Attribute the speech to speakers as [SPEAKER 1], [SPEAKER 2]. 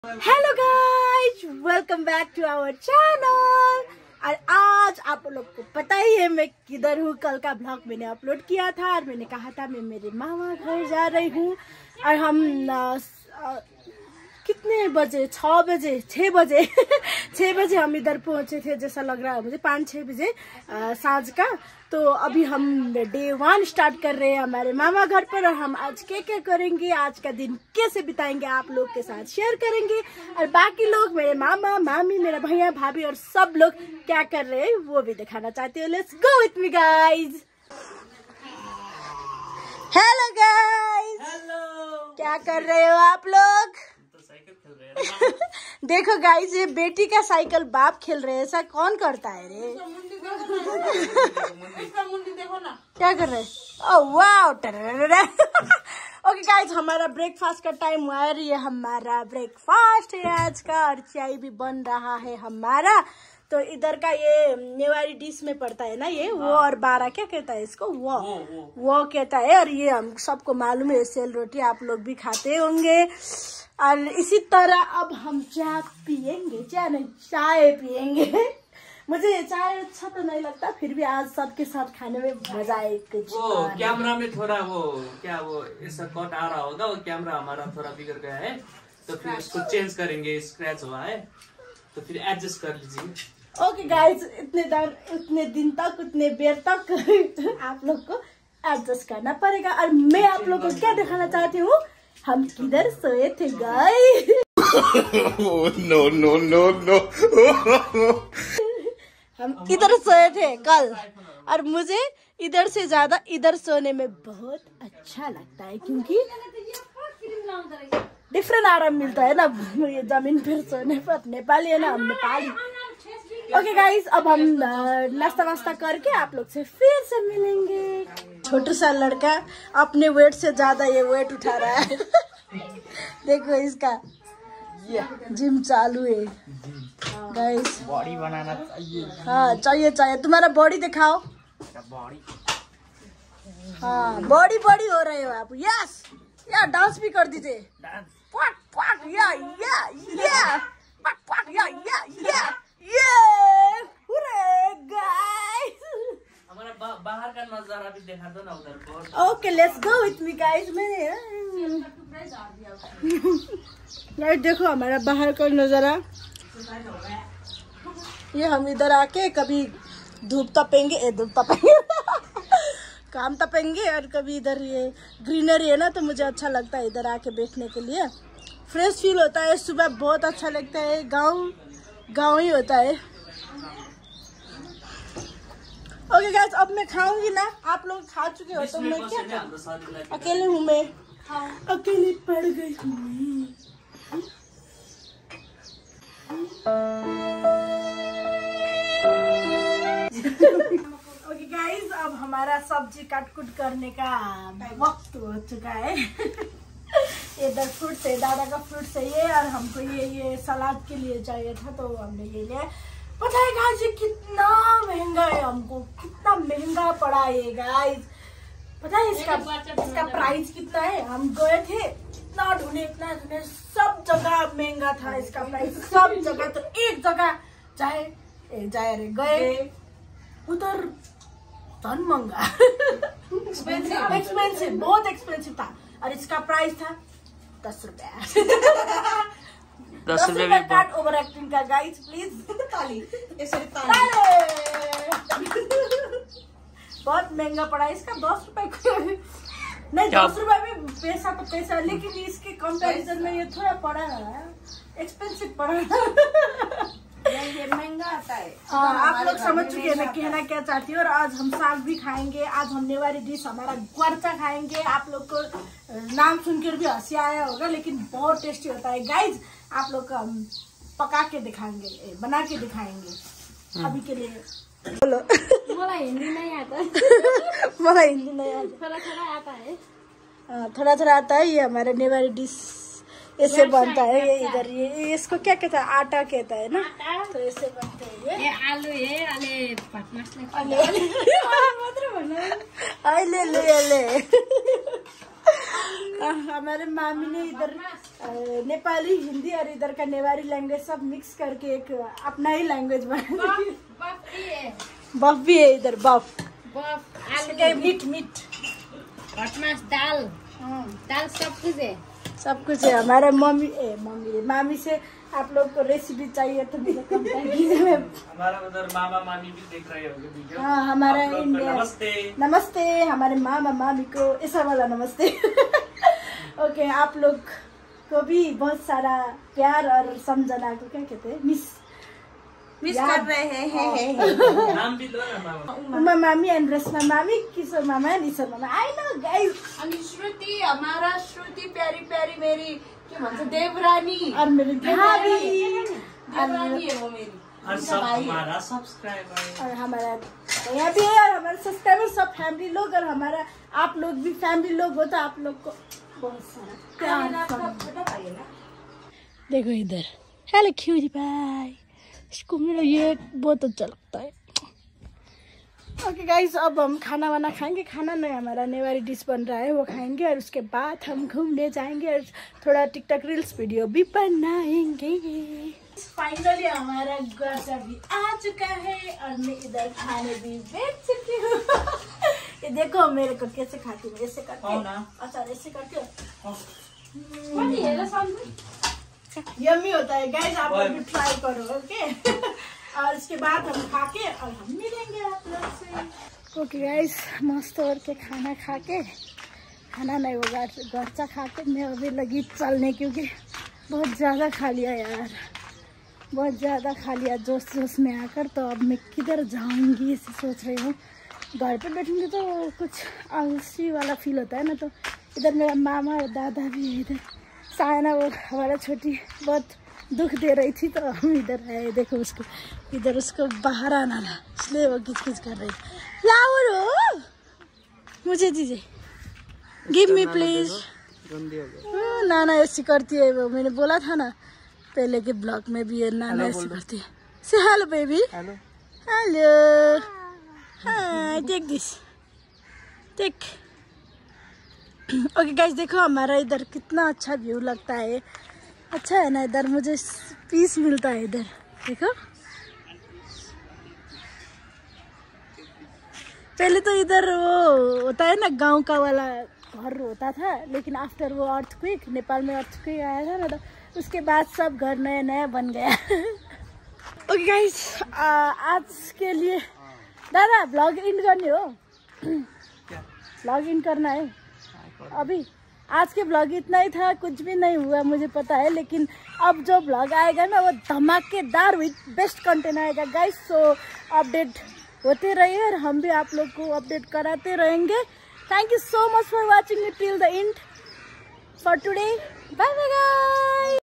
[SPEAKER 1] Hello guys, welcome back to our channel. और आज आप लोग को पता ही है मैं किधर हूँ। कल का ब्लॉग मैंने अपलोड किया था और मैंने कहा था मैं मेरे मामा घर जा रही हूँ। और हम कितने बजे 6 बजे हम इधर पहुँचे थे, जैसा लग रहा है मुझे 5-6 बजे सांझ का। तो अभी हम डे 1 स्टार्ट कर रहे हैं हमारे मामा घर पर। और हम आज क्या करेंगे, आज का दिन कैसे बिताएंगे आप लोग के साथ शेयर करेंगे। और बाकी लोग, मेरे मामा मामी, मेरा भैया भाभी और सब लोग क्या कर रहे हैं वो भी दिखाना चाहते हो। Let's go with me guys. Hello guys,
[SPEAKER 2] hello.
[SPEAKER 1] क्या कर रहे हो आप लोग?
[SPEAKER 2] साइकिल खेल रहे हैं।
[SPEAKER 1] देखो गाइज, ये बेटी का साइकिल बाप खेल रहे हैं। ऐसा कौन करता है रे?
[SPEAKER 2] देखो ना
[SPEAKER 1] क्या कर रहे हैं? Oh wow. ओके गाइज, हमारा ब्रेकफास्ट का टाइम हुआ है। ये हमारा ब्रेकफास्ट है आज का और चाय भी बन रहा है हमारा। तो इधर का ये नेवारी डिश में पड़ता है ना, ये वो और 12 क्या कहता है इसको, वो कहता है। और ये हम सबको मालूम है, सेल रोटी आप लोग भी खाते होंगे। और इसी तरह अब हम चाय पियेंगे, चाय पियेंगे। मुझे चाय अच्छा तो नहीं लगता, फिर भी आज सबके साथ खाने में मजा है कुछ।
[SPEAKER 2] वो कैमरा में थोड़ा वो ऐसा कट आ रहा होगा, वो कैमरा हमारा थोड़ा बिगड़ गया है, तो फिर उसको चेंज करेंगे। स्क्रैच हुआ है तो फिर एडजस्ट कर लीजिए।
[SPEAKER 1] ओके गाइज, उतने दिन तक, उतने देर तक आप लोग को एडजस्ट करना पड़ेगा। और मैं आप लोग को क्या दिखाना चाहती हूँ, हम किधर सोए थे गाइस। नो। हम इधर सोए थे कल, और मुझे इधर से ज्यादा इधर सोने में बहुत अच्छा लगता है, क्योंकि डिफरेंट आराम मिलता है ना ये जमीन पर सोने पर। नेपाली है ना, हम नेपाली। ओके गाइस, अब हम नाश्ता करके आप लोग से फिर से मिलेंगे। छोटू सा लड़का अपने वेट से ज्यादा ये वेट उठा रहा है। देखो इसका जिम चालू है गाइस।
[SPEAKER 2] बॉडी बनाना चाहिए।
[SPEAKER 1] हाँ चाहिए। तुम्हारा बॉडी दिखाओ।
[SPEAKER 2] बॉडी,
[SPEAKER 1] हाँ बॉडी हो रहे हो आप। यस, या डांस भी कर दीजिए।
[SPEAKER 2] हमारा बाहर का नजारा भी दिखा दो ना उधर को।
[SPEAKER 1] Okay let's go with me guys. मैंने देखो हमारा बाहर का नजारा। ये हम इधर आके कभी धूप तपेंगे काम तपेंगे, और कभी इधर ये ग्रीनरी है ना, तो मुझे अच्छा लगता है इधर आके बैठने के लिए। फ्रेश फील होता है, सुबह बहुत अच्छा लगता है। गांव ही होता है। ओके गाइस, अब मैं खाऊंगी ना, आप लोग खा चुके हो तो मैं क्या करूं? अकेले हूँ मैं, अकेले पड़ गई हूँ। ओके गाइस, अब हमारा सब्जी काट-कुट करने का वक्त हो चुका है। इधर फ्रूट्स है, दादा का फ्रूट्स है ये, और हमको ये सलाद के लिए चाहिए था, तो हमने ये लिया। पता है गाइस, ये कितना महंगा है, हमको कितना महंगा पड़ा है गाइस। पता है इसका प्राइस कितना है? हम गए थे, इतना ढूंढे, सब जगह महंगा था इसका प्राइस, सब जगह। तो एक जगह गए उधर धन महंगा, एक्सपेंसिव, बहुत एक्सपेंसिव था। और इसका प्राइस था 10 रुपया।
[SPEAKER 2] 10 रुपये
[SPEAKER 1] काट ओवर एक्टिंग का गाइस, प्लीज ताली। बहुत महंगा पड़ा इसका, 10 रुपए नहीं, 10 रुपए में पैसा तो पैसा, लेकिन इसके कंपैरिजन में ये थोड़ा पड़ा है, एक्सपेंसिव पड़ा है। ये महंगा आता है। आप लोग समझ चुके हैं मैं कहना क्या चाहती हूँ। और आज हम साग भी खाएंगे, आज हम नेवारी डिश हमारा क्वारचा खाएंगे। आप लोग को नाम सुनकर भी हंसी आया होगा, लेकिन बहुत टेस्टी होता है गाइज। आप लोग को हम पका के दिखाएंगे, बना के दिखाएंगे। अभी के लिए बोलो।
[SPEAKER 3] मला हिंदी नहीं आता।
[SPEAKER 1] मला हिंदी नहीं आता,
[SPEAKER 3] थोड़ा आता है।
[SPEAKER 1] थोड़ा आता है। ये हमारा नेवारी डिश ऐसे बनता है। ये इधर ये इसको क्या कहता है, आटा कहता है ना, तो ऐसे बनते हैं ये।
[SPEAKER 3] आलू है, अले
[SPEAKER 1] ले हमारे मामी ने इधर नेपाली, हिंदी और इधर का नेवारी लैंग्वेज सब मिक्स करके एक अपना ही लैंग्वेज बना दी। बफ भी है इधर, बफ आलू मीट मीट
[SPEAKER 3] भटमास, दाल दाल सब कुछ है।
[SPEAKER 1] सब कुछ है। हमारे मामी से आप लोग को रेसिपी चाहिए तो मेरे कमेंट कीजिए।
[SPEAKER 2] हमारा उधर मामा मामी भी देख रहे होंगे वीडियो।
[SPEAKER 1] हाँ, हमारा
[SPEAKER 2] आप लोग को
[SPEAKER 1] इंडिया
[SPEAKER 2] नमस्ते।
[SPEAKER 1] नमस्ते हमारे मामा मामी को ऐसा वाला नमस्ते। ओके, आप लोग को भी बहुत सारा प्यार और समझना को क्या कहते हैं, मिस कर रहे हैं।
[SPEAKER 2] नाम भी लो ना मामा।
[SPEAKER 1] उमा मामी एंड रस्मा मामी, किशोर मामा एंड ईश्वर मामा। I know guys.
[SPEAKER 4] अनि श्रुति, हमारा श्रुति प्यारी प्यारी मेरी के भन्छ देवरानी
[SPEAKER 1] और मेरी भाभी
[SPEAKER 4] देवरानी है वो मेरी।
[SPEAKER 2] और सब हमारा सब्सक्राइबर
[SPEAKER 1] और हमारा यहाँ भी है और हमारे सब्सक्राइबर सब फैमिली लोग और हमारा आप लोग भी फैमिली लोग हो तो आप लोग को बहुत सारा प्यार। देखो इधर, हेलो क्यूटी पाई, इसको मेरा ये बहुत अच्छा लगता है। ओके गाइस, अब हम खाना वाना खाएंगे। खाना नहीं, हमारा नेवारी डिश बन रहा है, वो खाएंगे और उसके बाद हम घूमने जाएंगे और थोड़ा टिकटॉक रील्स वीडियो भी बनाएंगे। फाइनली हमारा गुआचा भी आ चुका है और मैं इधर खाने भी बैठ चुकी हूँ। ये देखो मेरे को कैसे खाती हूँ, ऐसे करके, अच्छा ऐसे करके यम्मी होता है गाइस, आप लोग भी ट्राई करो। ओके और इसके बाद हम खा के और हम मिलेंगे आप लोग से। ओके गाइस, मस्त और के खाना खा के, खाना नहीं होगा गर्चा खा के मैं अभी लगी चलने, क्योंकि बहुत ज़्यादा खा लिया यार, बहुत ज़्यादा खा लिया जोश जोश में आकर। तो अब मैं किधर जाऊंगी ऐसे सोच रही हूँ। घर पे बैठूंगी तो कुछ आलसी वाला फील होता है ना, तो इधर मेरा मामा और दादा भी है। इधर सायना वो हमारा छोटी बहुत दुख दे रही थी तो हम इधर आए। देखो उसको, इधर उसको बाहर आना था इसलिए वो किच किच कर रही थी। लाओ मुझे दीजिए, गिव मी प्लीज। नाना ऐसी करती है वो, मैंने बोला था ना पहले के ब्लॉग में भी, ये नाना ऐसी करती है। से हेलो बेबी, हेलो हेलो, हाँ take this take. Okay guys, देखो हमारा इधर कितना अच्छा व्यू लगता है, अच्छा है ना। इधर मुझे पीस मिलता है इधर, देखो। पहले तो इधर वो होता है ना गांव का वाला घर होता था, लेकिन आफ्टर वो अर्थक्वेक, नेपाल में अर्थक्वेक आया था ना, तो उसके बाद सब घर नया नया बन गया। ओके गाइस, आज के लिए दादा ब्लॉग इन करने हो, ब्लॉग इन करना है अभी। आज के ब्लॉग इतना ही था, कुछ भी नहीं हुआ मुझे पता है, लेकिन अब जो ब्लॉग आएगा ना वो धमाकेदार विथ बेस्ट कंटेंट आएगा गाइस। सो अपडेट होते रहिए और हम भी आप लोग को अपडेट कराते रहेंगे। Thank you so much for watching it till the end for today. Bye bye guys.